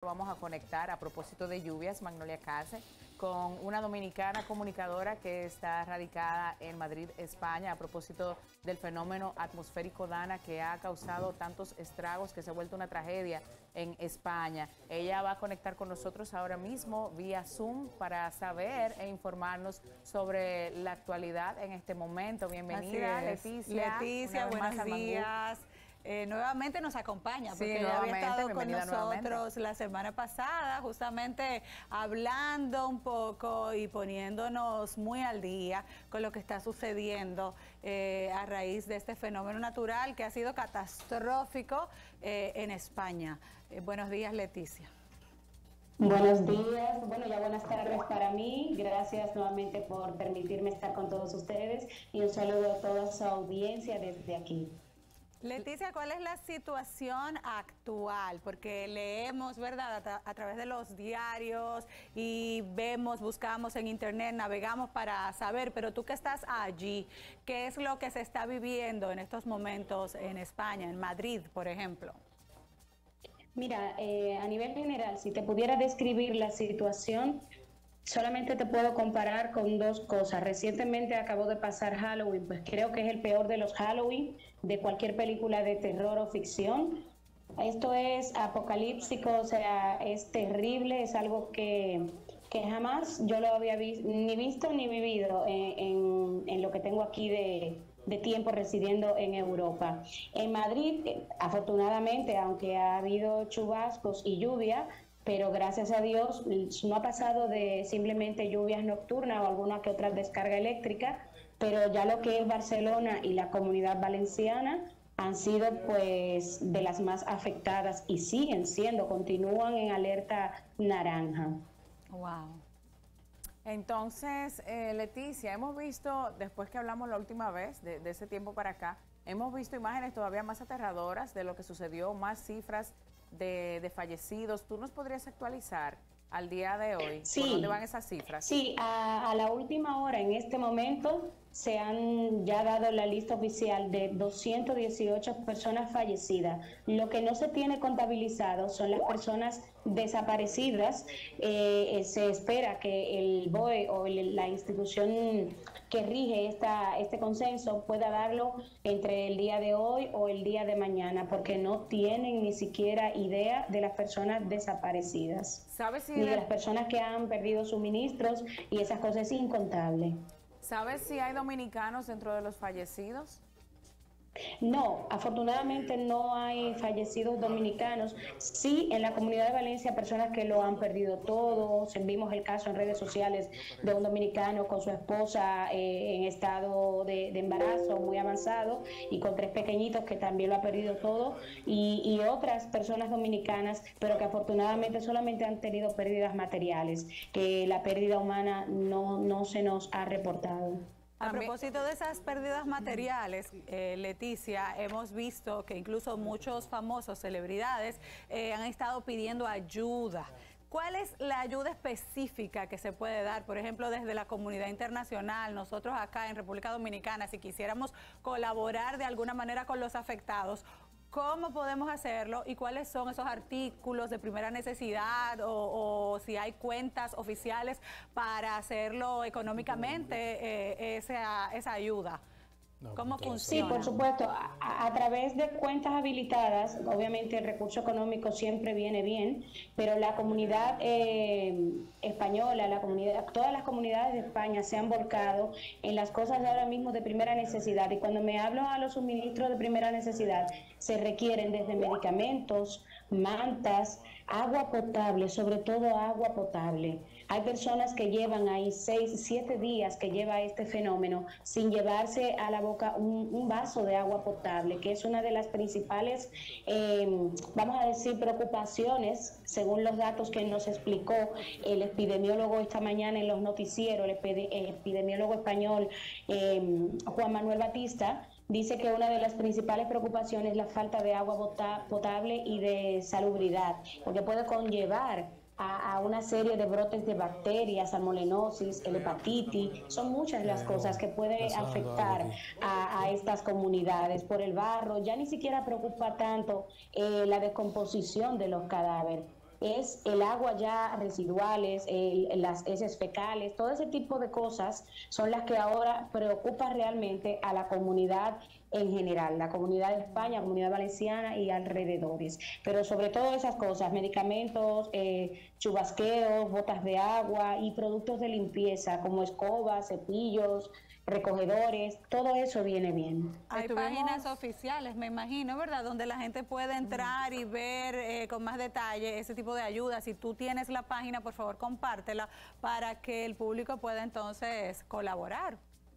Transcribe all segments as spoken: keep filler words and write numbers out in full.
vamos a conectar a propósito de lluvias, Magnolia Case, con una dominicana comunicadora que está radicada en Madrid, España, a propósito del fenómeno atmosférico Dana que ha causado tantos estragos, que se ha vuelto una tragedia en España. Ella va a conectar con nosotros ahora mismo vía Zoom para saber e informarnos sobre la actualidad en este momento. Bienvenida, Leticia. Leticia, buenos días. Eh, nuevamente nos acompaña, porque sí, ella había estado con nosotros nuevamente. la semana pasada, justamente hablando un poco y poniéndonos muy al día con lo que está sucediendo eh, a raíz de este fenómeno natural que ha sido catastrófico eh, en España. Eh, buenos días, Leticia. Buenos días, bueno, ya buenas tardes para mí. Gracias nuevamente por permitirme estar con todos ustedes y un saludo a toda su audiencia desde aquí. Leticia, ¿cuál es la situación actual? Porque leemos, ¿verdad?, a, a través de los diarios y vemos, buscamos en internet, navegamos para saber, pero tú que estás allí, ¿qué es lo que se está viviendo en estos momentos en España, en Madrid, por ejemplo? Mira, eh, a nivel general, si te pudiera describir la situación, solamente te puedo comparar con dos cosas. Recientemente acabó de pasar Halloween, pues creo que es el peor de los Halloween de cualquier película de terror o ficción. Esto es apocalíptico, o sea, es terrible, es algo que, que jamás yo lo había vi ni visto ni vivido en, en, en lo que tengo aquí de, de tiempo residiendo en Europa. En Madrid, afortunadamente, aunque ha habido chubascos y lluvia, pero gracias a Dios no ha pasado de simplemente lluvias nocturnas o alguna que otra descarga eléctrica, pero ya lo que es Barcelona y la Comunidad Valenciana han sido pues de las más afectadas y siguen siendo, continúan en alerta naranja. Wow. Entonces, eh, Leticia, hemos visto, después que hablamos la última vez, de, de ese tiempo para acá, hemos visto imágenes todavía más aterradoras de lo que sucedió, más cifras de, de fallecidos. ¿Tú nos podrías actualizar al día de hoy? Sí. ¿Por dónde van esas cifras? Sí, a, a la última hora, en este momento, se han ya dado la lista oficial de doscientas dieciocho personas fallecidas. Lo que no se tiene contabilizado son las personas desaparecidas. Eh, se espera que el B O E o el, la institución que rige esta, este consenso pueda darlo entre el día de hoy o el día de mañana, porque no tienen ni siquiera idea de las personas desaparecidas. ¿Sabes si ni de de... las personas que han perdido suministros y esas cosas? Es incontable. ¿Sabes si hay dominicanos dentro de los fallecidos? No, afortunadamente no hay fallecidos dominicanos. Sí, en la Comunidad de Valencia, personas que lo han perdido todo. Vimos el caso en redes sociales de un dominicano con su esposa eh, en estado de, de embarazo muy avanzado y con tres pequeñitos que también lo ha perdido todo. Y, y otras personas dominicanas, pero que afortunadamente solamente han tenido pérdidas materiales, que la pérdida humana no, no se nos ha reportado. A propósito de esas pérdidas materiales, eh, Leticia, hemos visto que incluso muchos famosos, celebridades, eh, han estado pidiendo ayuda. ¿Cuál es la ayuda específica que se puede dar? Por ejemplo, desde la comunidad internacional, nosotros acá en República Dominicana, si quisiéramos colaborar de alguna manera con los afectados, ¿cómo podemos hacerlo y cuáles son esos artículos de primera necesidad o, o si hay cuentas oficiales para hacerlo económicamente, eh, esa, esa ayuda? ¿Cómo funciona? Sí, por supuesto, a, a través de cuentas habilitadas, obviamente el recurso económico siempre viene bien, pero la comunidad eh, española, la comunidad, todas las comunidades de España se han volcado en las cosas de ahora mismo de primera necesidad, y cuando me hablo a los suministros de primera necesidad, se requieren desde medicamentos, mantas, agua potable, sobre todo agua potable. Hay personas que llevan ahí seis, siete días que lleva este fenómeno sin llevarse a la boca un, un vaso de agua potable, que es una de las principales, eh, vamos a decir, preocupaciones, según los datos que nos explicó el epidemiólogo esta mañana en los noticieros, el, el epidemiólogo español eh, Juan Manuel Batista. Dice que una de las principales preocupaciones es la falta de agua potable y de salubridad, porque puede conllevar a, a una serie de brotes de bacterias, salmonellosis, el hepatitis. Son muchas las cosas que pueden afectar a, a estas comunidades. Por el barro, ya ni siquiera preocupa tanto eh, la descomposición de los cadáveres. es el agua ya residuales, el, las heces fecales, todo ese tipo de cosas son las que ahora preocupan realmente a la comunidad en general, la comunidad de España, la comunidad valenciana y alrededores. Pero sobre todo esas cosas, medicamentos, eh, chubasqueos, botas de agua y productos de limpieza como escobas, cepillos, recogedores, todo eso viene bien. Hay Estuvimos... páginas oficiales, me imagino, ¿verdad? Donde la gente puede entrar y ver eh, con más detalle ese tipo de ayuda. Si tú tienes la página, por favor, compártela para que el público pueda entonces colaborar.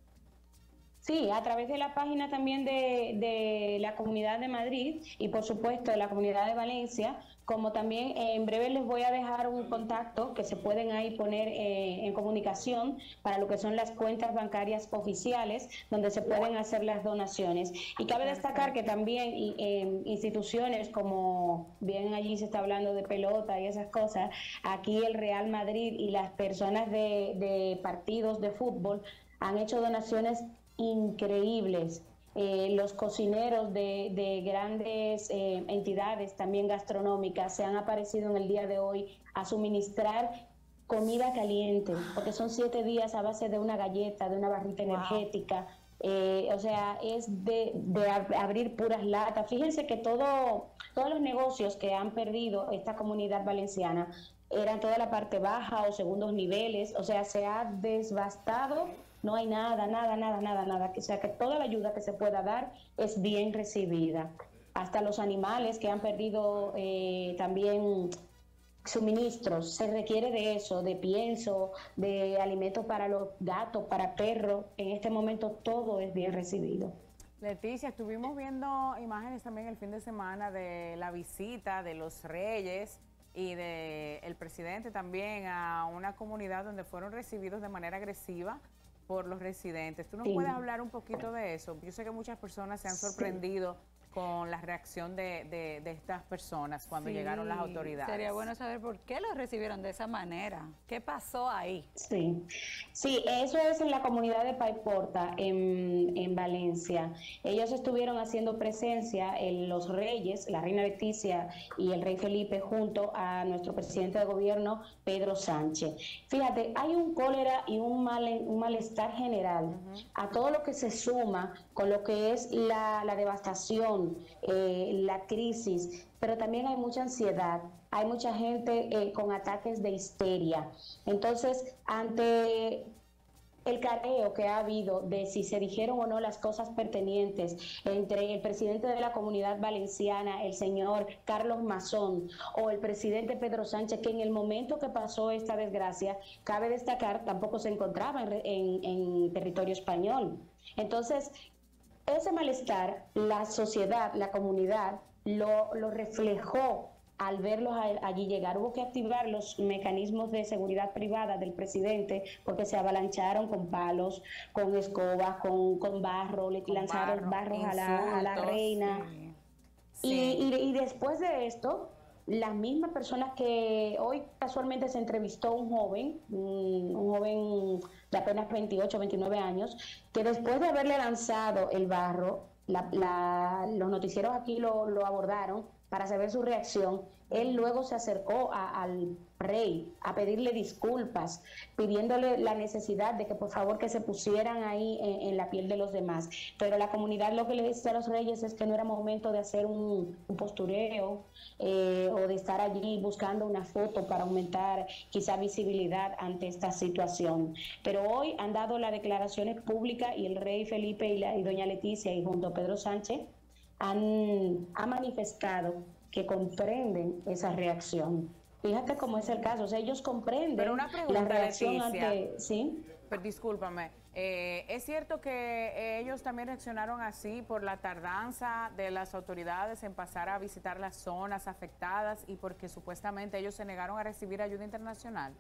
Sí, a través de la página también de, de la Comunidad de Madrid y por supuesto de la Comunidad de Valencia, como también eh, en breve les voy a dejar un contacto que se pueden ahí poner eh, en comunicación para lo que son las cuentas bancarias oficiales donde se pueden hacer las donaciones. Y cabe destacar que también y, eh, instituciones como, bien allí se está hablando de pelota y esas cosas, aquí el Real Madrid y las personas de, de partidos de fútbol han hecho donaciones increíbles. Eh, los cocineros de, de grandes eh, entidades también gastronómicas se han aparecido en el día de hoy a suministrar comida caliente, porque son siete días a base de una galleta, de una barrita wow. energética. Eh, o sea, es de, de abrir puras latas. Fíjense que todo, todos los negocios que han perdido esta comunidad valenciana eran toda la parte baja o segundos niveles, o sea, se ha desbastado. No hay nada, nada, nada, nada, nada. O sea, que toda la ayuda que se pueda dar es bien recibida. Hasta los animales que han perdido eh, también suministros, se requiere de eso, de pienso, de alimentos para los gatos, para perros. En este momento todo es bien recibido. Leticia, estuvimos viendo imágenes también el fin de semana de la visita de los reyes y del presidente también a una comunidad donde fueron recibidos de manera agresiva por los residentes. ¿Tú nos sí. puedes hablar un poquito de eso? Yo sé que muchas personas se han sorprendido sí. con la reacción de, de, de estas personas cuando sí. llegaron las autoridades. Sería bueno saber por qué los recibieron de esa manera. ¿Qué pasó ahí? Sí, sí, eso es en la comunidad de Paiporta, en, en Valencia. Ellos estuvieron haciendo presencia en los reyes, la reina Leticia y el rey Felipe, junto a nuestro presidente de gobierno, Pedro Sánchez. Fíjate, hay un cólera y un, mal, un malestar general uh-huh. a todo lo que se suma con lo que es la, la devastación, eh, la crisis, pero también hay mucha ansiedad, hay mucha gente eh, con ataques de histeria. Entonces, ante el careo que ha habido de si se dijeron o no las cosas pertinentes entre el presidente de la Comunidad Valenciana, el señor Carlos Mazón, o el presidente Pedro Sánchez, que en el momento que pasó esta desgracia, cabe destacar, tampoco se encontraba en, en, en territorio español. Entonces, ese malestar, la sociedad, la comunidad, lo, lo reflejó al verlos a, allí llegar. Hubo que activar los mecanismos de seguridad privada del presidente porque se avalancharon con palos, con escobas, con, con barro, le con lanzaron barro, barros a la, a la reina. Sí. Sí. Y, y, y después de esto, las mismas personas que hoy casualmente se entrevistó un joven, un, un joven de apenas veintiocho, veintinueve años, que después de haberle lanzado el barro, la, la, los noticieros aquí lo, lo abordaron para saber su reacción. Él luego se acercó a, al rey a pedirle disculpas, pidiéndole la necesidad de que por favor que se pusieran ahí en, en la piel de los demás. Pero la comunidad lo que le dice a los reyes es que no era momento de hacer un, un postureo eh, o de estar allí buscando una foto para aumentar quizá visibilidad ante esta situación. Pero hoy han dado las declaraciones públicas y el rey Felipe y, la, y doña Leticia y junto a Pedro Sánchez han, han manifestado que comprenden esa reacción. Fíjate cómo es el caso, o sea, ellos comprenden Pero una pregunta, la reacción Leticia, ante... ¿sí? Pero discúlpame, eh, ¿es cierto que ellos también reaccionaron así por la tardanza de las autoridades en pasar a visitar las zonas afectadas y porque supuestamente ellos se negaron a recibir ayuda internacional?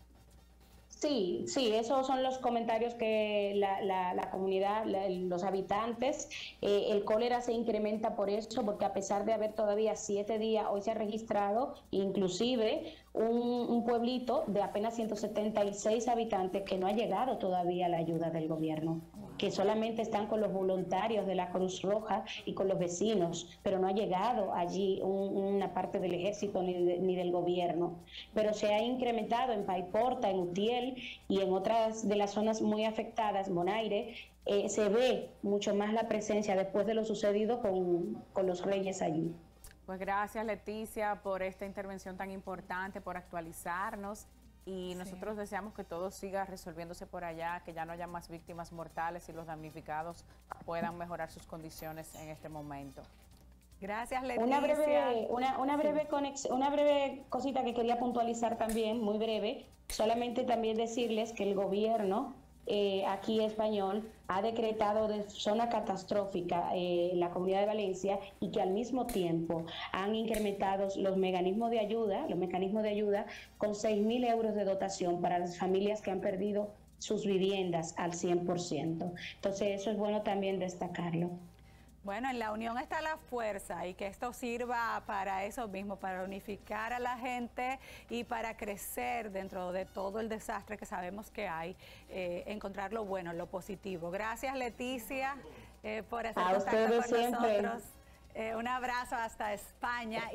Sí, sí, esos son los comentarios que la, la, la comunidad, la, los habitantes, eh, el cólera se incrementa por eso, porque a pesar de haber todavía siete días, hoy se ha registrado inclusive un, un pueblito de apenas ciento setenta y seis habitantes que no ha llegado todavía la ayuda del gobierno, que solamente están con los voluntarios de la Cruz Roja y con los vecinos, pero no ha llegado allí un, una parte del ejército ni, de, ni del gobierno. Pero se ha incrementado en Paiporta, en Utiel y en otras de las zonas muy afectadas, Bonaire, eh, se ve mucho más la presencia después de lo sucedido con, con los reyes allí. Pues gracias, Leticia, por esta intervención tan importante, por actualizarnos. Y nosotros sí. deseamos que todo siga resolviéndose por allá, que ya no haya más víctimas mortales y los damnificados puedan mejorar sus condiciones en este momento. Gracias, Leticia. Una breve, una, una breve, sí. conex, una breve cosita que quería puntualizar también, muy breve. Solamente también decirles que el gobierno eh, aquí español ha decretado de zona catastrófica eh, la Comunidad de Valencia y que al mismo tiempo han incrementado los mecanismos de ayuda, los mecanismos de ayuda con seis mil euros de dotación para las familias que han perdido sus viviendas al cien por ciento. Entonces eso es bueno también destacarlo. Bueno, en la unión está la fuerza y que esto sirva para eso mismo, para unificar a la gente y para crecer dentro de todo el desastre que sabemos que hay, eh, encontrar lo bueno, lo positivo. Gracias, Leticia, eh, por hacer a contacto con siempre. nosotros. Eh, un abrazo hasta España.